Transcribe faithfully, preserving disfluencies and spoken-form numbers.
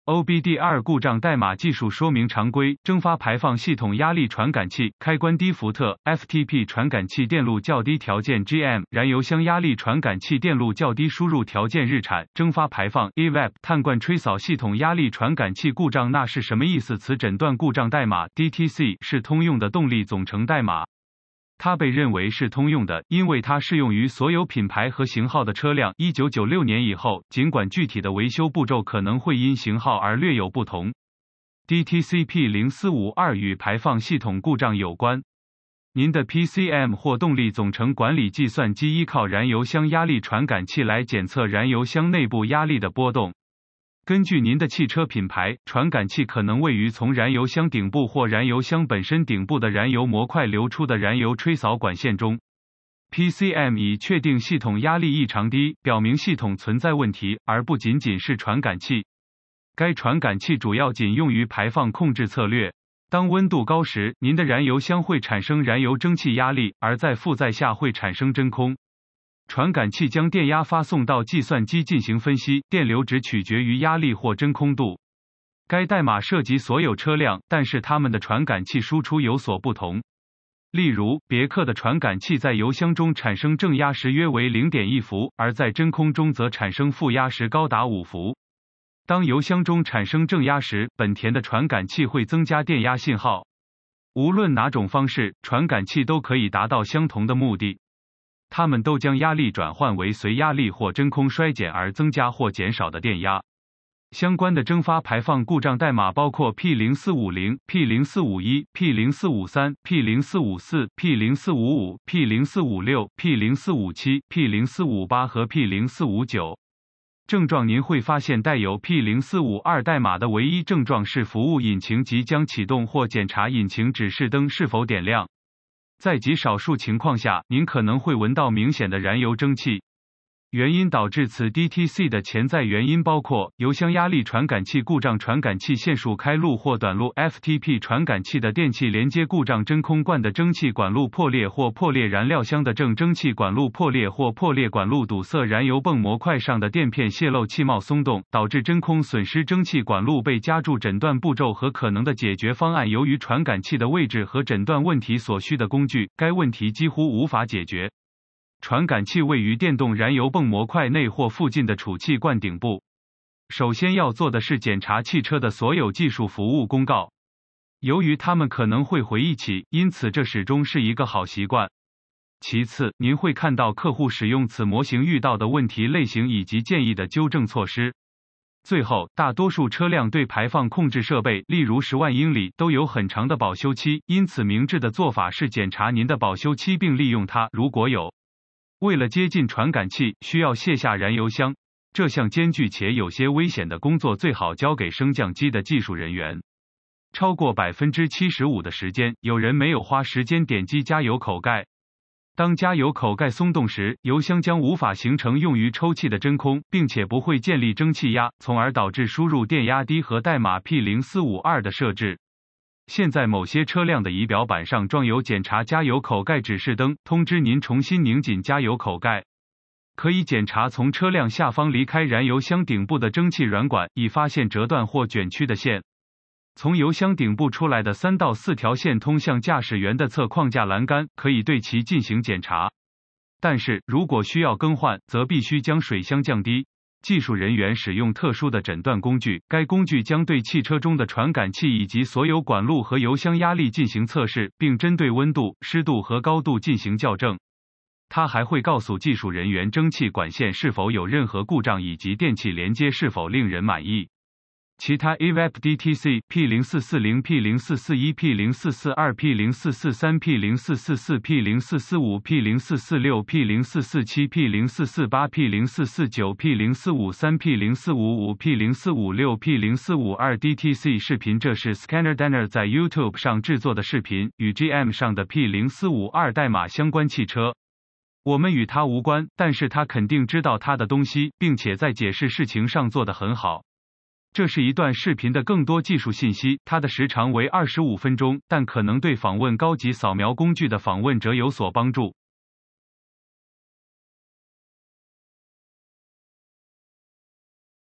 O B D 二 故障代码技术说明常规：蒸发排放系统压力传感器开关低伏特 F T P 传感器电路较低条件 G M 燃油箱压力传感器电路较低输入条件日产蒸发排放 E V A P 碳罐吹扫系统压力传感器故障。那是什么意思？此诊断故障代码 D T C 是通用的动力总成代码。它被认为是通用的，因为它适用于所有品牌和型号的车辆。一九九六年以后，尽管具体的维修步骤可能会因型号而略有不同。D T C P零四五二 与排放系统故障有关。您的 P C M 或动力总成管理计算机依靠燃油箱压力传感器来检测燃油箱内部压力的波动。根据您的汽车品牌，传感器可能位于从燃油箱顶部或燃油箱本身顶部的燃油模块流出的燃油吹扫管线中。P C M 已确定系统压力异常低，表明系统存在问题，而不仅仅是传感器。该传感器主要仅用于排放控制策略。当温度高时，您的燃油箱会产生燃油蒸汽压力，而在负载下会产生真空。传感器将电压发送到计算机进行分析，电流只取决于压力或真空度。该代码涉及所有车辆，但是它们的传感器输出有所不同。例如，别克的传感器在油箱中产生正压时约为 零点一伏，而在真空中则产生负压时高达五伏。当油箱中产生正压时，本田的传感器会增加电压信号。无论哪种方式，传感器都可以达到相同的目的。它们都将压力转换为随压力或真空衰减而增加或减少的电压。相关的蒸发排放故障代码包括 P零四五零、P零四五一、P零四五三、P零四五四、P零四五五、P零四五六、P零四五七、P零四五八和 P零四五九。症状：您会发现带有 P零四五二 代码的唯一症状是服务引擎即将启动或检查引擎指示灯是否点亮。在极少数情况下，您可能会闻到明显的燃油蒸汽。原因导致此 D T C 的潜在原因包括油箱压力传感器故障、传感器线束开路或短路、F T P 传感器的电气连接故障、真空罐的蒸汽管路破裂或破裂、燃料箱的正蒸汽管路破裂或破裂、管路堵塞、燃油泵模块上的垫片泄漏、气帽松动，导致真空损失、蒸汽管路被夹住。诊断步骤和可能的解决方案：由于传感器的位置和诊断问题所需的工具，该问题几乎无法解决。传感器位于电动燃油泵模块内或附近的储气罐顶部。首先要做的是检查汽车的所有技术服务公告，由于它们可能会回忆起，因此这始终是一个好习惯。其次，您会看到客户使用此模型遇到的问题类型以及建议的纠正措施。最后，大多数车辆对排放控制设备，例如十万英里，都有很长的保修期，因此明智的做法是检查您的保修期并利用它，如果有。为了接近传感器，需要卸下燃油箱。这项艰巨且有些危险的工作最好交给升降机的技术人员。超过 百分之七十五 的时间，有人没有花时间点击加油口盖。当加油口盖松动时，油箱将无法形成用于抽气的真空，并且不会建立蒸汽压，从而导致输入电压低和代码 P零四五二 的设置。现在某些车辆的仪表板上装有检查加油口盖指示灯，通知您重新拧紧加油口盖。可以检查从车辆下方离开燃油箱顶部的蒸汽软管，以发现折断或卷曲的线。从油箱顶部出来的三到四条线通向驾驶员的侧框架栏杆，可以对其进行检查。但是，如果需要更换，则必须将水箱降低。技术人员使用特殊的诊断工具，该工具将对汽车中的传感器以及所有管路和油箱压力进行测试，并针对温度、湿度和高度进行校正。它还会告诉技术人员蒸汽管线是否有任何故障以及电气连接是否令人满意。其他 E V A P D T C P零四四零 P零四四一 P零四四二 P零四四三 P零四四四 P零四四五 P零四四六 P零四四七 P零四四八 P零四四九 P零四五三 P零四五五 P零四五六 P零四五二 D T C 视频。这是 Scanner Danner 在 YouTube 上制作的视频，与 G M 上的 P零四五二 代码相关汽车。我们与他无关，但是他肯定知道他的东西，并且在解释事情上做得很好。这是一段视频的更多技术信息，它的时长为二十五分钟，但可能对访问高级扫描工具的访问者有所帮助。